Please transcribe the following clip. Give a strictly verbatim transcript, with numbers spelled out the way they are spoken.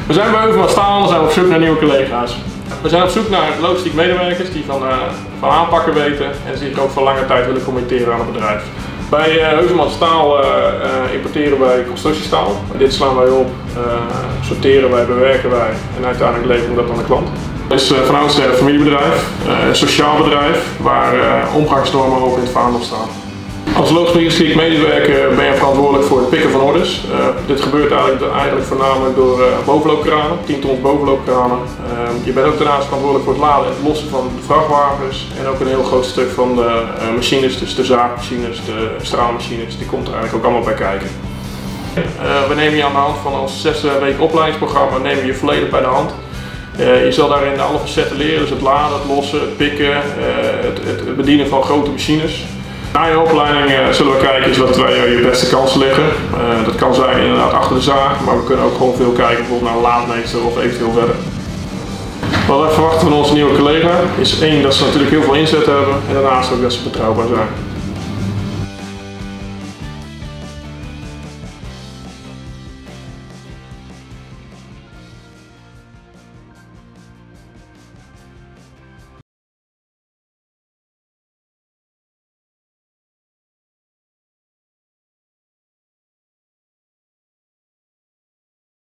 We zijn bij Heuvelman Staal en zijn op zoek naar nieuwe collega's. We zijn op zoek naar logistiek medewerkers die van, uh, van aanpakken weten en zich ook voor lange tijd willen committeren aan het bedrijf. Bij uh, Heuvelman Staal uh, uh, importeren wij constructiestaal. Dit slaan wij op, uh, sorteren wij, bewerken wij en uiteindelijk leveren we dat aan de klant. Het is uh, van oudsher een familiebedrijf, uh, een sociaal bedrijf waar uh, omgangsnormen ook in het vaandel staan. Als logistiek medewerker ben je verantwoordelijk voor het pikken van orders. Uh, dit gebeurt eigenlijk, eigenlijk voornamelijk door uh, bovenloopkranen, tien tons bovenloopkranen. Uh, je bent ook daarnaast verantwoordelijk voor het laden en het lossen van de vrachtwagens en ook een heel groot stuk van de uh, machines, dus de zaagmachines, de straalmachines, die komt er eigenlijk ook allemaal bij kijken. Uh, we nemen je aan de hand van ons zes weken opleidingsprogramma, nemen je volledig bij de hand. Uh, je zal daarin alle facetten leren, dus het laden, het lossen, het pikken, uh, het, het bedienen van grote machines. Na je opleiding uh, zullen we kijken wat wij uh, je beste kansen liggen. Uh, dat kan zijn inderdaad achter de zaag, maar we kunnen ook gewoon veel kijken bijvoorbeeld naar een laadmeester of eventueel verder. Wat wij verwachten van onze nieuwe collega is één, dat ze natuurlijk heel veel inzet hebben en daarnaast ook dat ze betrouwbaar zijn.